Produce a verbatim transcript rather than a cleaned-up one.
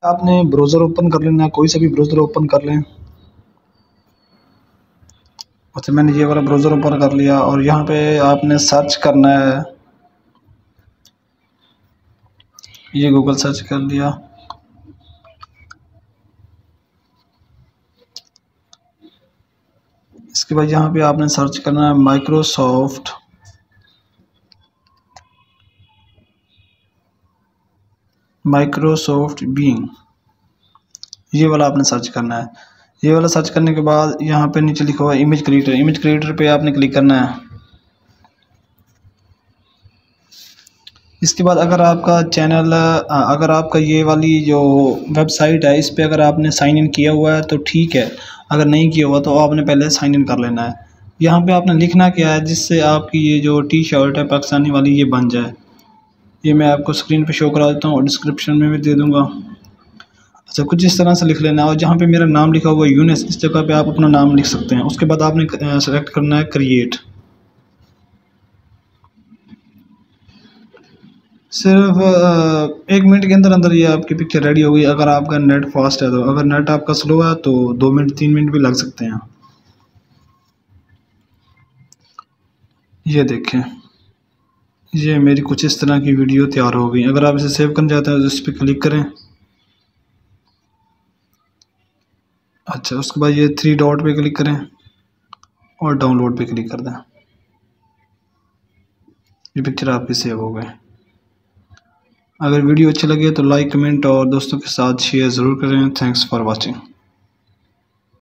आपने browser open कर लेना, कोई सा भी ब्राउज़र ओपन कर लें। अच्छा, मैंने ये वाला ब्राउज़र ओपन कर लिया और यहाँ पे आपने सर्च करना है, ये गूगल सर्च कर लिया। इसके बाद यहाँ पे आपने सर्च करना है माइक्रोसॉफ्ट माइक्रोसॉफ्ट बिंग, ये वाला आपने सर्च करना है। ये वाला सर्च करने के बाद यहाँ पे नीचे लिखा हुआ है इमेज क्रिएटर, इमेज क्रिएटर पे आपने क्लिक करना है। इसके बाद अगर आपका चैनल अगर आपका ये वाली जो वेबसाइट है इस पे अगर आपने साइन इन किया हुआ है तो ठीक है, अगर नहीं किया हुआ तो आपने पहले साइन इन कर लेना है। यहाँ पे आपने लिखना क्या है जिससे आपकी ये जो टी शर्ट है पाकिस्तानी वाली ये बन जाए। ये मैं आपको स्क्रीन पे शो करा देता हूँ और डिस्क्रिप्शन में भी दे दूँगा। अच्छा, कुछ इस तरह से लिख लेना है और जहाँ पे मेरा नाम लिखा हुआ है यूनिस, इस जगह पे आप अपना नाम लिख सकते हैं। उसके बाद आपने सेलेक्ट करना है क्रिएट। सिर्फ एक मिनट के अंदर अंदर ये आपकी पिक्चर रेडी हो गई। अगर आपका नेट फास्ट है तो, अगर नेट आपका स्लो है तो दो मिनट तीन मिनट भी लग सकते हैं। ये देखें, ये मेरी कुछ इस तरह की वीडियो तैयार हो गई। अगर आप इसे सेव करना चाहते हैं तो इस पर क्लिक करें। अच्छा, उसके बाद ये थ्री डॉट पे क्लिक करें और डाउनलोड पे क्लिक कर दें। ये पिक्चर आपकी सेव हो गई। अगर वीडियो अच्छी लगे तो लाइक, कमेंट और दोस्तों के साथ शेयर ज़रूर करें। Thanks for watching.